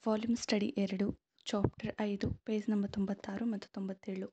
Volume study 2, chapter 5, page number 96 ಮತ್ತು 97.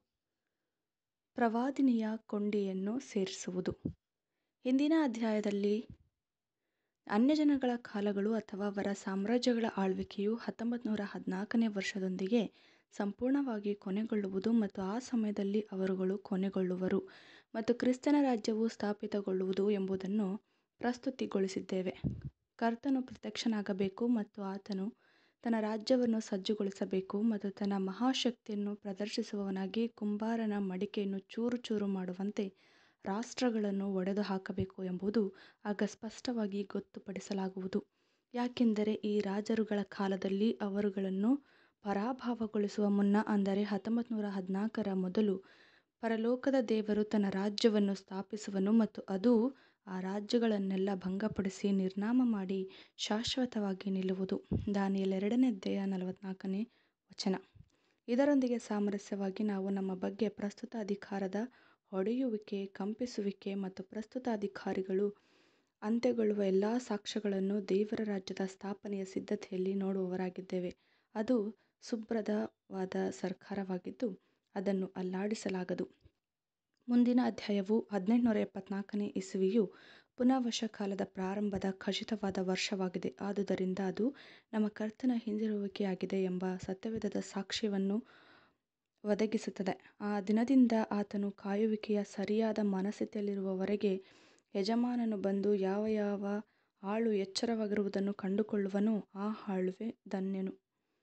ಪ್ರವಾದಿನಿಯ ಕೊಂಡಿಯನ್ನು ಸೇರಿಸುವುದು. ಹಿಂದಿನ ಅಧ್ಯಾಯದಲ್ಲಿ ಅನ್ಯಜನಗಳ ಕಾಲಗಳು ಅಥವಾ ಅವರ ಸಾಮ್ರಾಜ್ಯಗಳ ಆಳ್ವಿಕೆಯು 1914ನೇ ವರ್ಷದೊಂದಿಗೆ ಸಂಪೂರ್ಣವಾಗಿ ಕೊನೆಗೊಳ್ಳುವುದು ಮತ್ತು ಆ ಸಮಯದಲ್ಲಿ ಅವರುಗಳು ಕೊನೆಗೊಳ್ಳುವರು ಮತ್ತು ಕ್ರಿಸ್ತನ ರಾಜ್ಯವು ಸ್ಥಾಪಿತಗೊಳ್ಳುವುದು ಎಂಬುದನ್ನು ಪ್ರಸ್ತುತಿಗೊಳಿಸಿದ್ದೇವೆ. ಕರ್ತನು ಪ್ರತ್ಯಕ್ಷನಾಗಬೇಕು ಮತ್ತು ಆತನು ತನ್ನ ರಾಜ್ಯವನ್ನು ಸಜ್ಜುಗೊಳಿಸಬೇಕು ಮತ್ತು ತನ್ನ ಮಹಾಶಕ್ತಿಯನ್ನು ಪ್ರದರ್ಶಿಸುವವನಾಗಿ ಕುಂಬಾರನ ಮಡಿಕೆಯನ್ನು ಚೂರು ಚೂರು ಮಾಡುವಂತೆ ರಾಷ್ಟ್ರಗಳನ್ನು ಒಡೆದು ಹಾಕಬೇಕು ಎಂಬುದು ಆಗ ಸ್ಪಷ್ಟವಾಗಿ ಗೊತ್ತುಪಡಿಸಲಾಗುವುದು. ಯಾಕೆಂದರೆ ಈ ರಾಜರುಗಳ ಕಾಲದಲ್ಲಿ ಅವರುಗಳನ್ನು ಪರಾಭವಗೊಳಿಸುವ ಮುನ್ನ, ಅಂದರೆ 1914ರ ಮೊದಲು, ಪರಲೋಕದ ದೇವರು ತನ್ನ ರಾಜ್ಯವನ್ನು ಸ್ಥಾಪಿಸುವನು ಮತ್ತು ಅದು ಆ ರಾಜ್ಯಗಳನ್ನೆಲ್ಲ ಭಂಗಪಡಿಸಿ ನಿರ್ನಾಮ ಮಾಡಿ ಶಾಶ್ವತವಾಗಿ ನಿಲ್ಲುವುದು. ದಾನಿಯೇಲ 2ನೇ ಅಧ್ಯಾಯ 44ನೇ ವಚನ. ಇದರೊಂದಿಗೆ ಸಾಮರಸ್ಯವಾಗಿ ನಾವು ನಮ್ಮ ಬಗ್ಗೆ ಪ್ರಸ್ತುತ ಅಧಿಕಾರದ ಹೊಡೆಯುವಿಕೆ, ಕಂಪಿಸುವಿಕೆ ಮತ್ತು ಪ್ರಸ್ತುತ ಅಧಿಕಾರಿಗಳು ಅಂತ್ಯಗೊಳ್ಳುವ ಎಲ್ಲ ಸಾಕ್ಷ್ಯಗಳನ್ನು ದೇವರ ರಾಜ್ಯದ ಸ್ಥಾಪನೆಯ ಸಿದ್ಧತೆಯಲ್ಲಿ ನೋಡುವವರಾಗಿದ್ದೇವೆ. ಅದು ಸುಭದ್ರವಾದ ಸರ್ಕಾರವಾಗಿದ್ದು ಅದನ್ನು ಅಲ್ಲಾಡಿಸಲಾಗದು. ಮುಂದಿನ ಅಧ್ಯಾಯವು 1874ನೇ ಇಸವಿಯು ಪುನರ್ವಶ ಕಾಲದ ಪ್ರಾರಂಭದ ಖಚಿತವಾದ ವರ್ಷವಾಗಿದೆ. ಆದುದರಿಂದ ಅದು ನಮ್ಮ ಕರ್ತನ ಹಿಂದಿರುಗುವಿಕೆಯಾಗಿದೆ ಎಂಬ ಸತ್ಯವೇದದ ಸಾಕ್ಷ್ಯವನ್ನು ಒದಗಿಸುತ್ತದೆ. ಆ ದಿನದಿಂದ ಆತನು ಕಾಯುವಿಕೆಯ ಸರಿಯಾದ ಮನಸ್ಥಿತಿಯಲ್ಲಿರುವವರೆಗೆ ಯಜಮಾನನು ಬಂದು ಯಾವ ಆಳು ಎಚ್ಚರವಾಗಿರುವುದನ್ನು ಕಂಡುಕೊಳ್ಳುವನೋ ಆ ಆಳುವೆ ಧನ್ಯನು.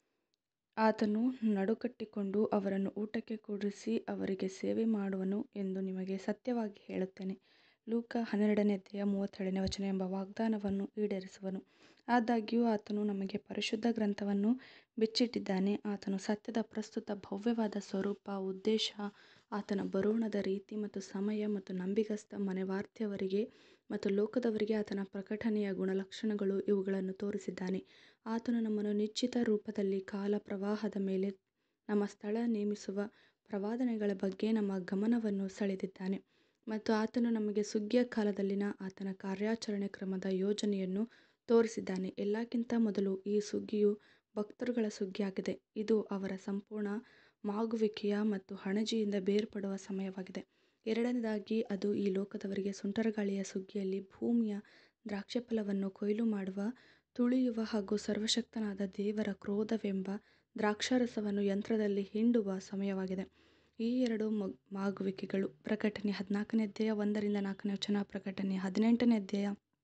ಆತನು ನಡುಕಟ್ಟಿಕೊಂಡು ಅವರನ್ನು ಊಟಕ್ಕೆ ಕೂಡಿಸಿ ಅವರಿಗೆ ಸೇವೆ ಮಾಡುವನು ಎಂದು ನಿಮಗೆ ಸತ್ಯವಾಗಿ ಹೇಳುತ್ತೇನೆ. ಲೂಕ 12ನೇ ಅಧ್ಯಾಯ 37ನೇ ವಚನ ಎಂಬ ವಾಗ್ದಾನವನ್ನು ಈಡೇರಿಸುವನು. ಆದಾಗ್ಯೂ ಆತನು ನಮಗೆ ಪರಿಶುದ್ಧ ಗ್ರಂಥವನ್ನು ಬಿಚ್ಚಿಟ್ಟಿದ್ದಾನೆ. ಆತನು ಸತ್ಯದ ಪ್ರಸ್ತುತ ಭವ್ಯವಾದ ಸ್ವರೂಪ, ಉದ್ದೇಶ, ಆತನ ಬರೋಣದ ರೀತಿ ಮತ್ತು ಸಮಯ ಮತ್ತು ನಂಬಿಗಸ್ತ ಮನೆವಾರ್ತೆಯವರಿಗೆ ಮತ್ತು ಲೋಕದವರಿಗೆ ಆತನ ಪ್ರಕಟಣೆಯ ಗುಣಲಕ್ಷಣಗಳು ಇವುಗಳನ್ನು ತೋರಿಸಿದ್ದಾನೆ. ಆತನು ನಮ್ಮನ್ನು ನಿಶ್ಚಿತ ರೂಪದಲ್ಲಿ ಕಾಲ ಪ್ರವಾಹದ ಮೇಲೆ ನಮ್ಮ ಸ್ಥಳ ನೇಮಿಸುವ ಪ್ರವಾದನೆಗಳ ಬಗ್ಗೆ ನಮ್ಮ ಗಮನವನ್ನು ಸೆಳೆದಿದ್ದಾನೆ ಮತ್ತು ಆತನು ನಮಗೆ ಸುಗ್ಗಿಯ ಕಾಲದಲ್ಲಿನ ಆತನ ಕಾರ್ಯಾಚರಣೆ ಕ್ರಮದ ಯೋಜನೆಯನ್ನು ತೋರಿಸಿದ್ದಾನೆ. ಎಲ್ಲಕ್ಕಿಂತ ಮೊದಲು ಈ ಸುಗ್ಗಿಯು ಭಕ್ತರುಗಳ ಸುಗ್ಗಿಯಾಗಿದೆ. ಇದು ಅವರ ಸಂಪೂರ್ಣ ಮಾಗುವಿಕೆಯ ಮತ್ತು ಹಣಜಿಯಿಂದ ಬೇರ್ಪಡುವ ಸಮಯವಾಗಿದೆ. ಎರಡನೇದಾಗಿ ಅದು ಈ ಲೋಕದವರಿಗೆ ಸುಂಟರಗಾಳಿಯ ಸುಗ್ಗಿಯಲ್ಲಿ ಭೂಮಿಯ ದ್ರಾಕ್ಷಿಫಲವನ್ನು ಕೊಯ್ಲು ಮಾಡುವ, ತುಳಿಯುವ ಹಾಗೂ ಸರ್ವಶಕ್ತನಾದ ದೇವರ ಕ್ರೋಧವೆಂಬ ದ್ರಾಕ್ಷಾರಸವನ್ನು ಯಂತ್ರದಲ್ಲಿ ಹಿಂಡುವ ಸಮಯವಾಗಿದೆ. ಈ ಎರಡು ಮಾಗುವಿಕೆಗಳು ಪ್ರಕಟಣೆ 14ನೇ ಅಧ್ಯಾಯ 1ರಿಂದ 4ನೇ ವಚನ, ಪ್ರಕಟಣೆ 18ನೇ ಅಧ್ಯಾಯ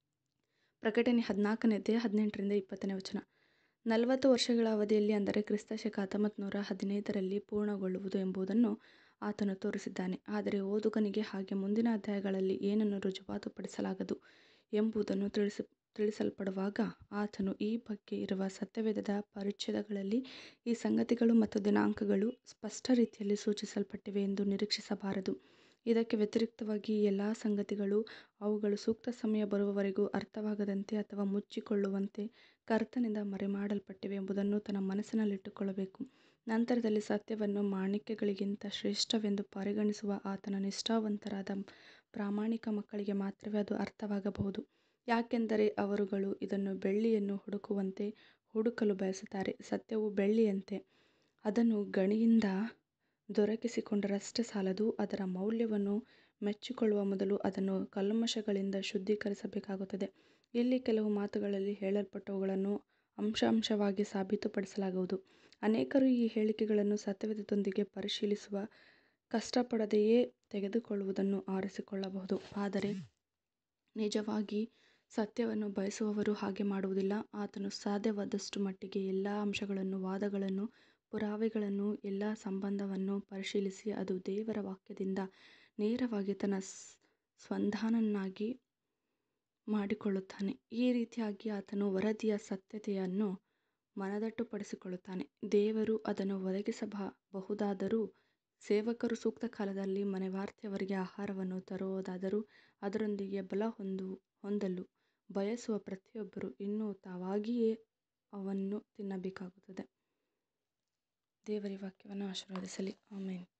18ರಿಂದ 20ನೇ ವಚನ 40 ವರ್ಷಗಳ ಅವಧಿಯಲ್ಲಿ, ಅಂದರೆ ಕ್ರಿಸ್ತಶಕ 1915ರಲ್ಲಿ ಪೂರ್ಣಗೊಳ್ಳುವುದು ಎಂಬುದನ್ನು ಆತನು ತೋರಿಸಿದ್ದಾನೆ. ಆದರೆ ಓದುಗನಿಗೆ ಹಾಗೆ ಮುಂದಿನ ಅಧ್ಯಾಯಗಳಲ್ಲಿ ಏನನ್ನು ರುಜುವಾತುಪಡಿಸಲಾಗದು ಎಂಬುದನ್ನು ತಿಳಿಸಲ್ಪಡುವಾಗ ಆತನು ಈ ಬಗ್ಗೆ ಇರುವ ಸತ್ಯವೇದದ ಪರಿಚ್ಛೇದಗಳಲ್ಲಿ ಈ ಸಂಗತಿಗಳು ಮತ್ತು ದಿನಾಂಕಗಳು ಸ್ಪಷ್ಟ ರೀತಿಯಲ್ಲಿ ಸೂಚಿಸಲ್ಪಟ್ಟಿವೆ ಎಂದು ನಿರೀಕ್ಷಿಸಬಾರದು. ಇದಕ್ಕೆ ವ್ಯತಿರಿಕ್ತವಾಗಿ ಈ ಎಲ್ಲ ಸಂಗತಿಗಳು ಅವುಗಳು ಸೂಕ್ತ ಸಮಯ ಬರುವವರೆಗೂ ಅರ್ಥವಾಗದಂತೆ ಅಥವಾ ಮುಚ್ಚಿಕೊಳ್ಳುವಂತೆ ಕರ್ತನಿಂದ ಮರೆಮಾಡಲ್ಪಟ್ಟಿವೆ ಎಂಬುದನ್ನು ತನ್ನ ಮನಸ್ಸಿನಲ್ಲಿಟ್ಟುಕೊಳ್ಳಬೇಕು. ನಂತರದಲ್ಲಿ ಸತ್ಯವನ್ನು ಮಾಣಿಕ್ಯಗಳಿಗಿಂತ ಶ್ರೇಷ್ಠವೆಂದು ಪರಿಗಣಿಸುವ ಆತನ ನಿಷ್ಠಾವಂತರಾದ ಪ್ರಾಮಾಣಿಕ ಮಕ್ಕಳಿಗೆ ಮಾತ್ರವೇ ಅದು ಅರ್ಥವಾಗಬಹುದು. ಯಾಕೆಂದರೆ ಅವರುಗಳು ಇದನ್ನು ಬೆಳ್ಳಿಯನ್ನು ಹುಡುಕುವಂತೆ ಹುಡುಕಲು ಬಯಸುತ್ತಾರೆ. ಸತ್ಯವು ಬೆಳ್ಳಿಯಂತೆ. ಅದನ್ನು ಗಣಿಯಿಂದ ದೊರಕಿಸಿಕೊಂಡರಷ್ಟೇ ಸಾಲದು, ಅದರ ಮೌಲ್ಯವನ್ನು ಮೆಚ್ಚಿಕೊಳ್ಳುವ ಮೊದಲು ಅದನ್ನು ಕಲ್ಮಶಗಳಿಂದ ಶುದ್ಧೀಕರಿಸಬೇಕಾಗುತ್ತದೆ. ಇಲ್ಲಿ ಕೆಲವು ಮಾತುಗಳಲ್ಲಿ ಹೇಳಲ್ಪಟ್ಟವುಗಳನ್ನು ಅಂಶವಾಗಿ ಸಾಬೀತುಪಡಿಸಲಾಗುವುದು. ಅನೇಕರು ಈ ಹೇಳಿಕೆಗಳನ್ನು ಸತ್ಯವೇದದೊಂದಿಗೆ ಪರಿಶೀಲಿಸುವ ಕಷ್ಟಪಡದೆಯೇ ತೆಗೆದುಕೊಳ್ಳುವುದನ್ನು ಆರಿಸಿಕೊಳ್ಳಬಹುದು. ಆದರೆ ನಿಜವಾಗಿ ಸತ್ಯವನ್ನು ಬಯಸುವವರು ಹಾಗೆ ಮಾಡುವುದಿಲ್ಲ. ಆತನು ಸಾಧ್ಯವಾದಷ್ಟು ಮಟ್ಟಿಗೆ ಎಲ್ಲ ಅಂಶಗಳನ್ನು, ವಾದಗಳನ್ನು, ಪುರಾವೆಗಳನ್ನು, ಎಲ್ಲ ಸಂಬಂಧವನ್ನು ಪರಿಶೀಲಿಸಿ ಅದು ದೇವರ ವಾಕ್ಯದಿಂದ ನೇರವಾಗಿ ತನ್ನ ಸ್ವಂತವನ್ನಾಗಿ ಮಾಡಿಕೊಳ್ಳುತ್ತಾನೆ. ಈ ರೀತಿಯಾಗಿ ಆತನು ವರದಿಯ ಸತ್ಯತೆಯನ್ನು ಮನದಟ್ಟುಪಡಿಸಿಕೊಳ್ಳುತ್ತಾನೆ. ದೇವರು ಅದನ್ನು ಒದಗಿಸಬಹುದಾದರೂ ಸೇವಕರು ಸೂಕ್ತ ಕಾಲದಲ್ಲಿ ಮನೆವಾರ್ತೆಯವರಿಗೆ ಆಹಾರವನ್ನು ತರುವುದಾದರೂ ಅದರೊಂದಿಗೆ ಬಲ ಹೊಂದಲು ಬಯಸುವ ಪ್ರತಿಯೊಬ್ಬರೂ ಇನ್ನೂ ತಾವಾಗಿಯೇ ಅವನ್ನು ತಿನ್ನಬೇಕಾಗುತ್ತದೆ. ದೇವರ ವಾಕ್ಯವನ್ನು ಆಶೀರ್ವದಿಸಲಿ. ಆಮೆನ್.